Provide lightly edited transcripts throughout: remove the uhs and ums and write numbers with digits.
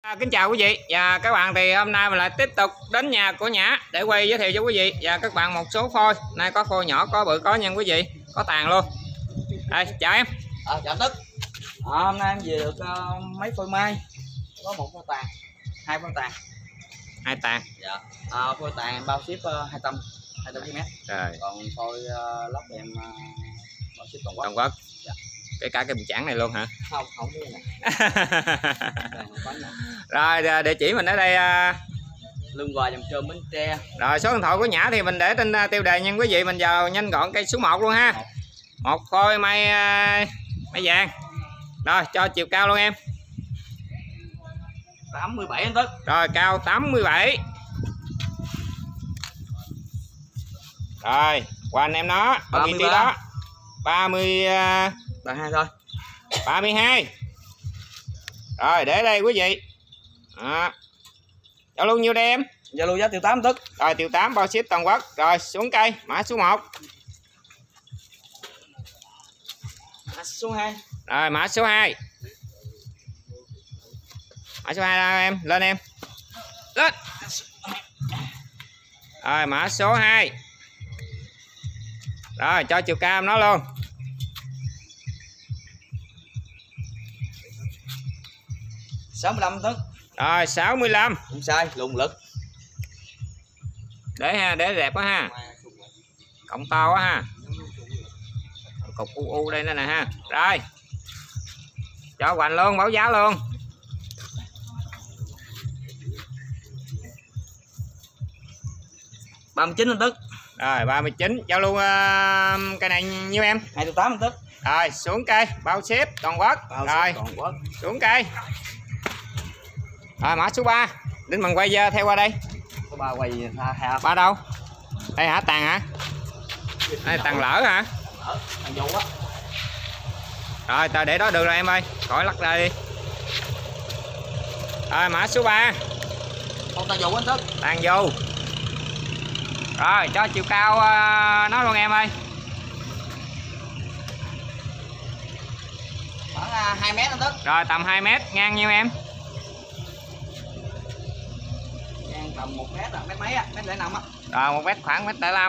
Kính chào quý vị và các bạn, thì hôm nay mình lại tiếp tục đến nhà của Nhã để quay giới thiệu cho quý vị và các bạn một số phôi. Nay có phôi nhỏ, có bự, có nha quý vị, có tàn luôn. Đây, chào em. Chào Tức. Hôm nay em về được mấy phôi mai, có một phôi tàn, hai phôi tàn. Hai tàn. Dạ. Phôi tàn bao ship 200 km. Rồi. Còn phôi lóc em bao ship toàn quốc. Toàn quốc. Dạ. Kể cả cái bình chản này luôn hả? Không cái này. Rồi địa chỉ mình ở đây Lương Hòa, Dòng Trơm, Bến Tre. Rồi số điện thoại của Nhã thì mình để trên tiêu đề nha quý vị. Mình vào nhanh gọn cây số 1 luôn ha. Một phôi mai vàng. Rồi cho chiều cao luôn em. 87 anh Tức. Rồi cao 87. Rồi qua anh em nó ở vị trí đó 32 thôi. 32. Rồi để đây quý vị. Giao luôn nhiêu đây em? Zalo giá Tiêu 8 Tức. Rồi Tiêu 8 bao ship toàn quốc. Rồi xuống cây mã số 1. Mã số 2. Rồi mã số 2. Mã số 2 đâu em? Lên em. Lên. Rồi mã số 2. Rồi cho chiều cao nó luôn. $65 Tức. Rồi 65. Không sai, lùng lực. Để ha, để đẹp quá ha. Cộng to quá ha. Cục u đây nè ha. Rồi. Cho hoành luôn, báo giá luôn. $39 Tức. Rồi 39, giao luôn cây này nhiêu em? 280 Tức. Rồi xuống cây, bao ship toàn quốc. Rồi xuống cây. Rồi mã số 3. Đến bằng quay theo qua đây. Số 3 quay ha. 3 đâu? Đây hả? Tàn hả? Đây tàn lỡ hả? Tàn dù á. Rồi ta để đó được rồi em ơi, khỏi lắc ra đi. Rồi mã số 3. Không tàn dù anh Tức. Tàn dù. Rồi cho chiều cao nó luôn em ơi. Khoảng 2 mét anh Tức. Rồi tầm 2 mét, ngang nhiêu em? Ngang tầm 1 mét, mét mấy á, mét 05 á. Rồi 1 mét, khoảng mét 05.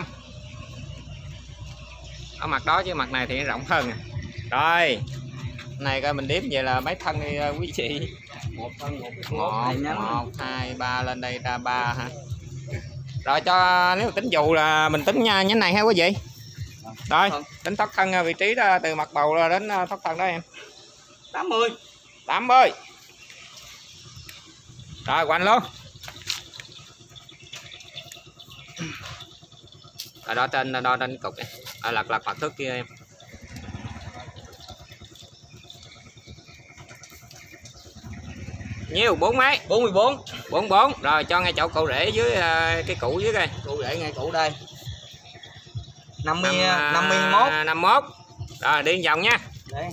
Ở mặt đó chứ mặt này thì rộng hơn. Rồi này coi mình đếm vậy là mấy thân đi quý chị? Một thân, một, 2, 3 lên đây ra 3 hả? Rồi cho nếu tính dù là mình tính nha nhánh này ha quý vị. Rồi tính thoát thân vị trí đó, từ mặt bầu ra đến thoát thân đó em. 80. 80. Rồi hoành luôn. Ở đó đo trên cục này. Lật mặt thước kia em. Nhiêu? 4 mấy? 44. 44. Rồi cho ngay chỗ cụ rễ dưới cái củ dưới đây. Cụ rễ ngay củ đây. 51. 51. Rồi đi vòng nha. Đấy.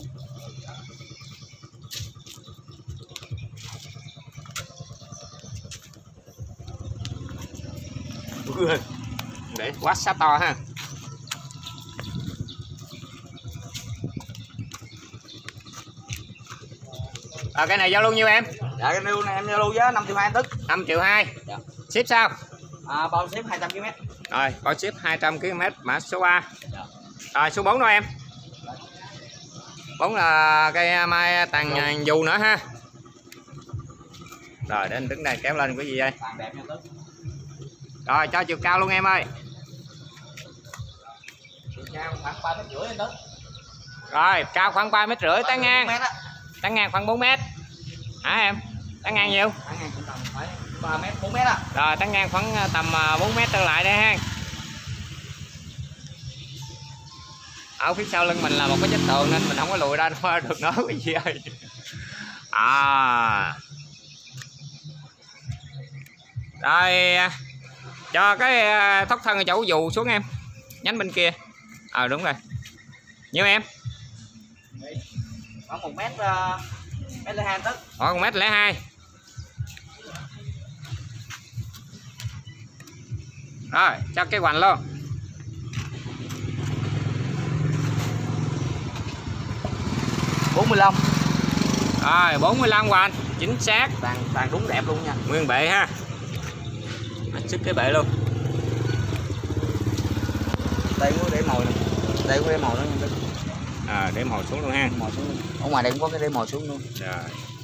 Để quá sát to ha. Cái này giao luôn nhiêu em? Dạ cái nêu này em giao lưu giá 5 triệu 2 Tức. 5 triệu 2. Dạ. Ship sao? Bao ship 200 km. Rồi bao ship 200 km mã số 3. Dạ. Rồi số 4 đâu em? 4 là cây mai tàn dù nữa ha. Rồi để anh đứng đây kéo lên cái gì đây? Tàn đẹp nha Tức. Rồi cho chiều cao luôn em ơi. Chiều cao khoảng 3,5 mét anh Tức. Rồi cao khoảng 3,5 mét, tán ngang. Tán ngang khoảng 4 mét. Hả em? Tán ngang nhiêu? Tán ngang tầm phải 3 mét, 4 mét á. Rồi tán ngang khoảng tầm 4 mét trở lại đây ha. Ở phía sau lưng mình là một cái vách tường nên mình không có lùi ra được nữa quý vị ơi. Rồi cho cái thoát thân ở chỗ dù xuống em. Nhánh bên kia. Đúng rồi. Nhiêu em? Khoảng 1 mét, mét 02 Tức. Khoảng 1 mét 02. Rồi cho cái hoành luôn. 45. Rồi 45 hoành. chính xác. Tàn đúng đẹp luôn nha. Nguyên bệ ha. Sức cái bệ luôn. Đây cũng để mồi nè. Đây cũng để mồi đó nha. Để mồi xuống luôn ha. Mồi xuống luôn. Ở ngoài đây cũng có cái để mồi xuống luôn. Rồi.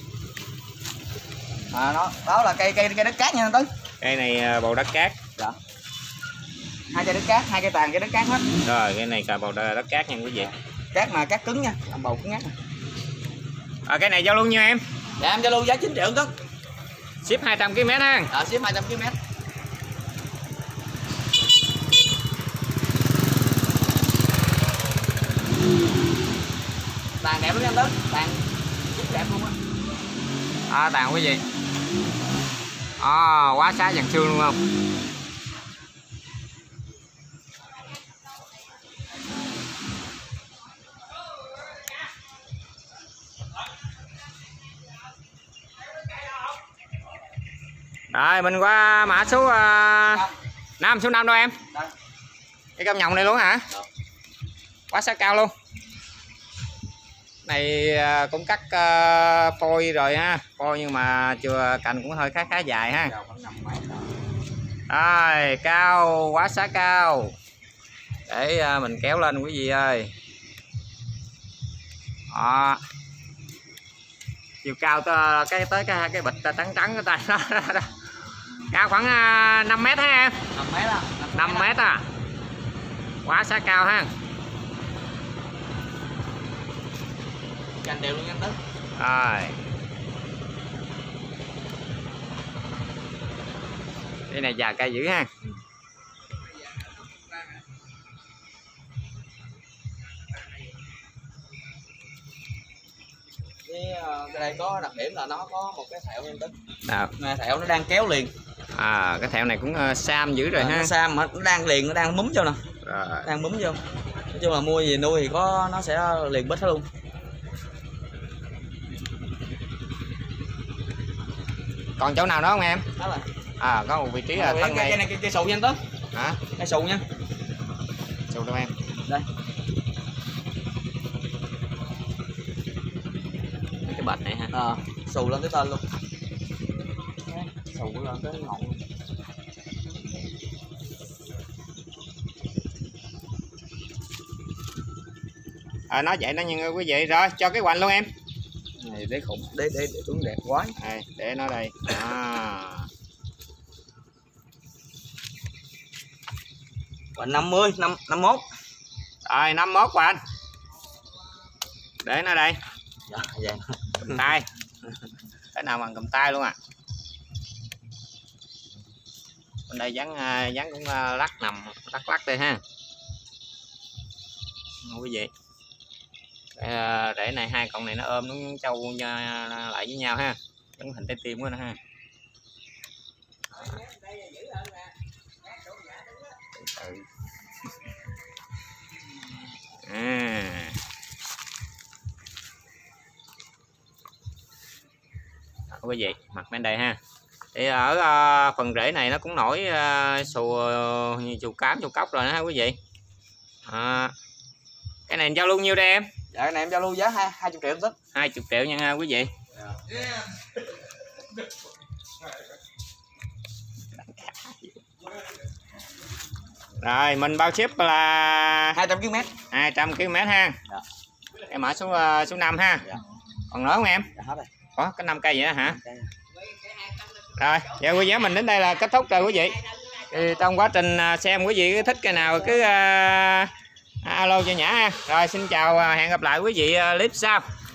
Đó là cây đất cát nha Tấn. Cây này bầu đất cát. Dạ. 2 cây đất cát, 2 cây tàn cây đất cát hết. Rồi cái này cà bầu đất cát nha quý vị. Cát mà cát cứng nha, làm bầu cứng ngắt. Cái này giao luôn nha em. Dạ em giao lưu giá 9 triệu Tấn. Ship 200 km ha. Ship 200 km. Tàn đẹp lắm em Tấn. Tàn rất đẹp luôn á. Tàn quý vị. Quá xá dàn xương luôn không? Rồi mình qua mã số 5, số 5 đâu em? Đây. Cái cam nhồng này luôn hả? Được. Quá xá cao luôn. Này cũng cắt phôi rồi ha, phôi nhưng mà chưa, cành cũng hơi khá dài ha. Rồi cao, quá xá cao. Để mình kéo lên quý vị ơi. Chiều cao tới cái bịch trắng cái tay đó. Cao khoảng 5 mét ha em. 5 mét á. 5 mét à. Quá xá cao ha. Cành đều luôn nha Tấn. Rồi. Cái này già cây dữ ha. Cái đây có đặc điểm là nó có một cái thẹo nha Tấn. Nào. Thẹo nó đang kéo liền. Cái thẹo này cũng sam dữ rồi ha. Nó sam mà nó đang liền, nó đang múm vô nè. Rồi. Đang múm vô. Nói chung là mua gì nuôi thì nó sẽ liền bít hết luôn. Còn chỗ nào đó không em? Đó là. Có một vị trí là thân này. Cây này cây sù nha anh Tấn. Hả? Cây sù nha. Sù đâu em? Đây. Cái bạch này ha. Sù lên tới tên luôn. Sù lên tới ngọn luôn. Nói vậy đó nha quý vị. Rồi cho cái hoành luôn em. Này để khủng, để xuống đẹp quá. Đây, để nó đây. Hoành 50, 51. Rồi 51 hoành. Để nó đây. Dạ, dạ. Cầm tay. Cái nào bằng cầm tay luôn à. Bên đây dán cũng lắc nằm, lắc đây ha. Quý vị. Để này hai con này nó ôm nó trâu lại với nhau ha, giống hình trái tim của nó ha. Quý vị mặt bên đây ha. Thì ở phần rễ này nó cũng nổi như chù cám chù cốc rồi đó ha quý vị. Cái này giao luôn nhiêu đây em? Dạ cái này em giao lưu giá 20 triệu Tấn. 20 triệu nha quý vị. Rồi mình bao ship là 200 km. 200 km ha. Dạ. Cái mã số 5 ha. Dạ. Còn nữa không em? Dạ hết rồi. Có cái 5 cây vậy đó hả? Rồi, giờ quý vị mình đến đây là kết thúc rồi quý vị. Thì trong quá trình xem quý vị thích cây nào cứ alo cho Nhã ha. Rồi xin chào, hẹn gặp lại quý vị clip sau.